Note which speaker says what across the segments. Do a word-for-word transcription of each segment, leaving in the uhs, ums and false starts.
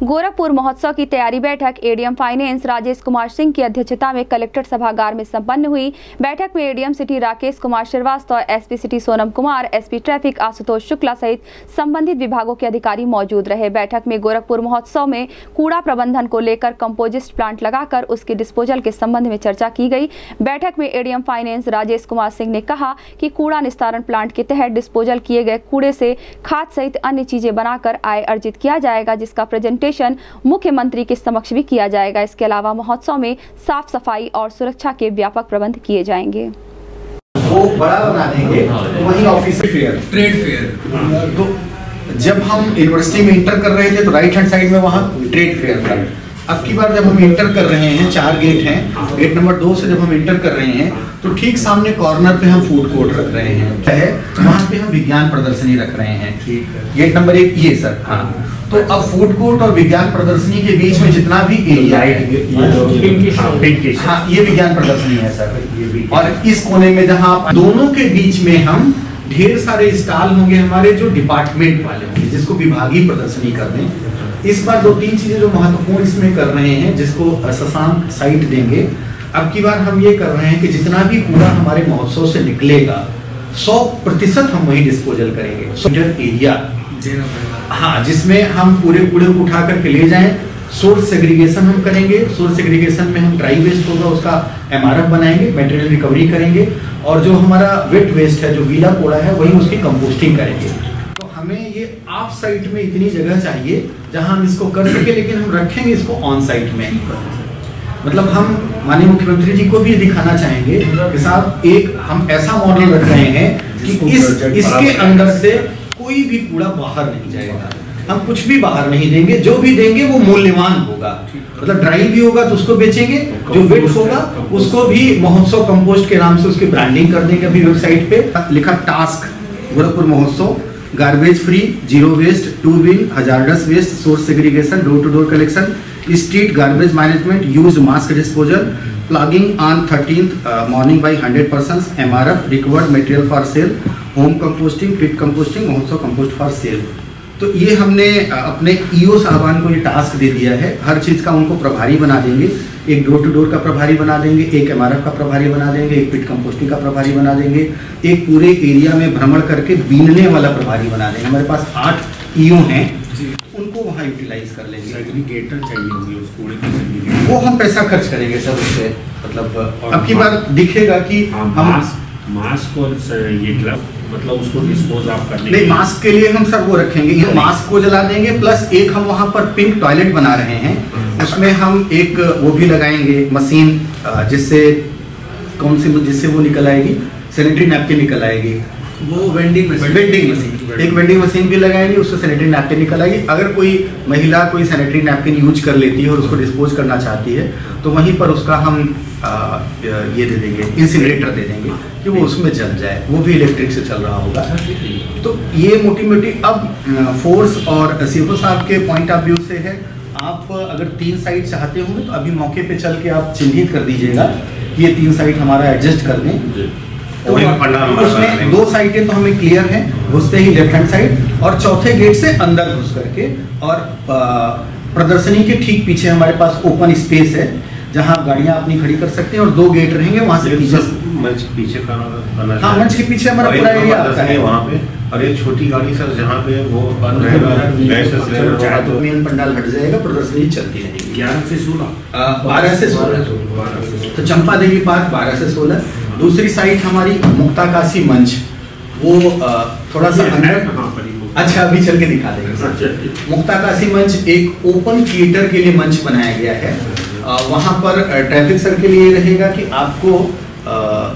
Speaker 1: गोरखपुर महोत्सव की तैयारी बैठक एडीएम फाइनेंस राजेश कुमार सिंह की अध्यक्षता में कलेक्टर सभागार में संपन्न हुई। बैठक में ADM city Rakesh Kumar Srivastava, SP city Sonam Kumar, SP traffic Ashutosh Shukla सहित संबंधित विभागों के अधिकारी मौजूद रहे। बैठक में गोरखपुर महोत्सव में कूड़ा प्रबंधन को लेकर कंपोजिस्ट प्लांट लगाकर उसके डिस्पोजल के संबंध में चर्चा की गई। बैठक में एडीएम फाइनेंस राजेश कुमार सिंह ने कहा कि कूड़ा निस्तारण प्लांट के तहत डिस्पोजल किए गए कूड़े से खाद सहित अन्य चीजें बनाकर आय अर्जित किया जाएगा, जिसका प्रेजेंटेशन मुख्यमंत्री के समक्ष भी किया जाएगा। इसके अलावा महोत्सव में साफ सफाई और सुरक्षा के व्यापक प्रबंध किए जाएंगे।
Speaker 2: वो बड़ा बना देंगे तो वहीं ऑफिस फेयर, ट्रेड फेयर। तो जब हम यूनिवर्सिटी में इंटर कर रहे थे तो राइट हैंड साइड में वहाँ ट्रेड फेयर था। अब की बार जब हम इंटर कर रहे हैं, चार गेट हैं, गेट नंबर दो से जब हम इंटर कर रहे हैं तो ठीक सामने कॉर्नर पे हम फूड कोर्ट रख रहे हैं, वहाँ पे हम विज्ञान प्रदर्शनी रख रहे हैं। गेट नंबर एक ये सर। हाँ, तो अब फूड कोर्ट और विज्ञान प्रदर्शनी के बीच में जितना भी एरिया है, हाँ ये विज्ञान प्रदर्शनी है सर। और इस कोने में जहाँ दोनों के बीच में हम ढेर सारे स्टॉल होंगे हमारे जो डिपार्टमेंट वाले होंगे, जिसको विभागीय प्रदर्शनी कर दें। इस बार दो तीन चीजें जो महत्वपूर्ण इसमें कर रहे हैं, जिसको शशांक साइट देंगे। अब की बार हम ये कर रहे हैं कि जितना भी कूड़ा हमारे महोत्सव से निकलेगा सौ प्रतिशत हम वही डिस्पोजल करेंगे। एरिया हाँ, जिसमें हम पूरे कूड़े को उठा करके ले जाएं। सोर्स सेग्रीगेशन हम करेंगे। सोर्स सेग्रीगेशन में हम ड्राई वेस्ट होगा उसका एमआरएफ बनाएंगे, मटेरियल रिकवरी करेंगे, और जो हमारा वेट वेस्ट है, जो गीला कूड़ा है, वही उसकी कंपोस्टिंग करेंगे। तो हमें ये ऑफ साइट में इतनी जगह चाहिए जहां हम इसको कर सके, लेकिन हम रखेंगे इसको ऑन साइट में। मतलब हम माननीय मुख्यमंत्री जी को भी दिखाना चाहेंगे कि साहब एक हम ऐसा मॉडल रख रहे हैं कि इस इसके अंदर से कोई भी कूड़ा बाहर नहीं जाएगा। हम कुछ भी बाहर नहीं देंगे, जो भी देंगे वो मूल्यवान होगा। मतलब ड्राई भी होगा तो उसको बेचेंगे, जो वेट होगा उसको भी महोत्सव कंपोस्ट के नाम से उसकी ब्रांडिंग कर देंगे। अभी वेबसाइट पे लिखा टास्क गोरखपुर महोत्सव, garbage free, zero waste, two bin, hazardous waste, source segregation, door to door collection, street garbage management, used mask disposal, plogging on thirteenth morning by hundred person, MRF, recovered material for sale, home composting, pit composting, महोत्सव compost for sale. तो ये हमने अपने EO साहबान को ये task दे दिया है। हर चीज़ का उनको प्रभारी बना देंगे। एक डोर टू डोर का प्रभारी बना देंगे, एक एमआरएफ का प्रभारी बना देंगे, एक पिट कंपोस्टिंग का प्रभारी बना देंगे, एक पूरे एरिया में भ्रमण करके बीनने वाला प्रभारी बना देंगे। हमारे पास आठ ईओ हैं, उनको वहाँ यूटिलाइज कर लेंगे।
Speaker 3: सेग्रीगेटर चाहिए होगी उस कूड़े की,
Speaker 2: वो हम पैसा खर्च करेंगे सर उससे। मतलब अब की बार दिखेगा कि हम
Speaker 3: मास्क और ये ग्लव, मतलब उसको डिस्पोज आप करने
Speaker 2: नहीं, मास्क के लिए हम सर वो रखेंगे, ये मास्क को जला देंगे। प्लस एक हम वहाँ पर पिंक टॉयलेट बना रहे हैं, उसमें हम एक वो भी लगाएंगे मशीन, जिससे कौन सी जिससे वो निकल आएगी, सैनिटरी नैपकिन निकल आएगी।
Speaker 4: वो वेंडिंग मशीन
Speaker 2: वेंडिंग मशीन एक वेंडिंग मशीन भी लगाएंगे, उससे सैनिटरी नैपकिन निकल आएगी। अगर कोई महिला कोई सैनिटरी नैपकिन यूज कर लेती है और उसको डिस्पोज करना चाहती है तो वहीं पर उसका हम आ, ये दे देंगे, इंसिनरेटर दे देंगे कि वो उसमें जल जाए। वो भी इलेक्ट्रिक से चल रहा होगा। तो ये मोटी मोटी अब फोर्स और सीओ साहब के पॉइंट ऑफ व्यू से है। आप अगर तीन साइड चाहते होंगे तो अभी मौके पे चल के आप चिन्हित कर दीजिएगा कि ये तीन साइड हमारा एडजस्ट कर दें। तो उसमें दो साइडें तो हमें क्लियर हैं, घुसते ही लेफ्ट हैंड साइड, और चौथे गेट से अंदर घुस करके, और प्रदर्शनी के ठीक पीछे हमारे पास ओपन स्पेस है जहां गाड़ियां अपनी खड़ी कर सकते हैं, और दो गेट रहेंगे वहां से पीछे
Speaker 3: मंच के पीछे का
Speaker 2: हाँ मंच के पीछे हमारा पूरा एरिया आता है
Speaker 3: वहाँ पे। और एक छोटी गाड़ी सर जहाँ पे वो बंद रहेगा
Speaker 2: तो मेन पंडाल हट जाएगा, प्रदर्शनी चलती रहेगी।
Speaker 3: ग्यारह से सोलह
Speaker 2: बारह से सोलह तो चंपा देवी पार्क बारह से सोलह। दूसरी साइड हमारी मुक्ताकाशी मंच, वो थोड़ा सा अंदर, अच्छा अभी चल के दिखा देंगे। मुक्ताकाशी मंच एक ओपन थिएटर के लिए मंच बनाया गया है। वहाँ पर ट्रैफिक सर के लिए रहेगा कि आपको आ,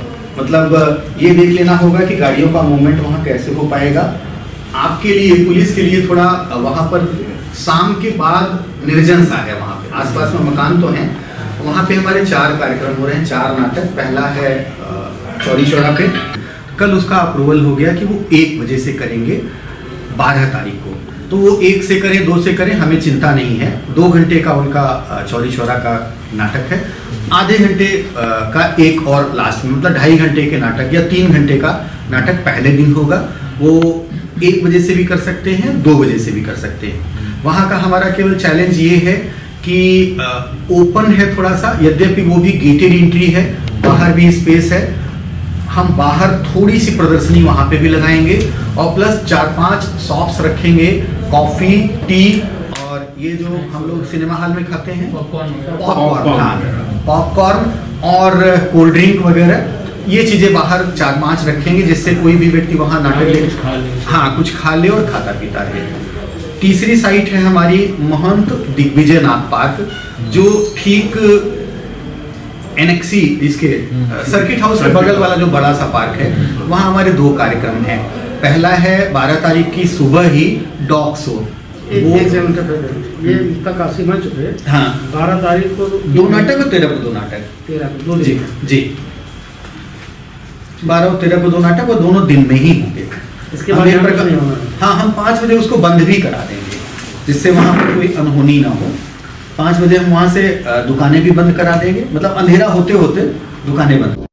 Speaker 2: मतलब ये देख लेना होगा कि गाड़ियों का मूवमेंट वहाँ कैसे हो पाएगा। आपके लिए, पुलिस के लिए थोड़ा वहाँ पर शाम के बाद निर्जन सा है। वहाँ पे आसपास में मकान तो हैं। वहाँ पे हमारे चार कार्यक्रम हो रहे हैं, चार नाटक। पहला है चौड़ी चौरा पे, कल उसका अप्रूवल हो गया कि वो एक बजे से करेंगे बारह तारीख को। तो वो एक से करें, दो से करें, हमें चिंता नहीं है। दो घंटे का उनका चौड़ी चौरा का नाटक है। आधे घंटे का एक और लास्ट में, मतलब ढाई घंटे के नाटक या तीन घंटे का नाटक पहले दिन होगा। वो एक बजे से भी कर सकते हैं, दो बजे से भी कर सकते हैं। वहाँ का हमारा केवल चैलेंज ये है कि ओपन है थोड़ा सा, यद्यपि वो भी गेटेड एंट्री है, बाहर भी स्पेस है। हम बाहर थोड़ी सी प्रदर्शनी वहाँ पे भी लगाएंगे और प्लस चार पांच शॉप्स रखेंगे, कॉफ़ी, टी और ये जो हम लोग सिनेमा हॉल में खाते हैं पॉपकॉर्न, हाँ पॉपकॉर्न और कोल्ड ड्रिंक वगैरह, ये चीज़ें बाहर चार पांच रखेंगे जिससे कोई भी व्यक्ति वहाँ नाटक ले हाँ कुछ खा ले और खाता पीता रहे। तीसरी साइट है हमारी महंत दिग्विजय नाथ पार्क, जो ठीक एनएक्सी इसके सर्किट हाउस के बगल वाला जो बड़ा सा पार्क है, वहाँ हमारे दो कार्यक्रम हैं। पहला है बारह तारीख की सुबह ही डॉग शो,
Speaker 4: वो ये इसका काशी मंच पे
Speaker 2: हाँ
Speaker 4: बारह तारीख को
Speaker 2: दो नाटक और तेरह को दो नाटक
Speaker 4: तेरह को दो
Speaker 2: जी जी बारह और तेरह को दो नाटक, वो दोनों दिन में ही होंगे।
Speaker 4: इसके बाद यहाँ कुछ नहीं होना।
Speaker 2: हाँ हम पाँच बजे उसको बंद भी करा देंगे जिससे वहाँ पर कोई अनहोनी ना हो। पाँच बजे हम वहाँ से दुकानें भी बंद करा देंगे, मतलब अंधेरा होते होते दुकानें बंद।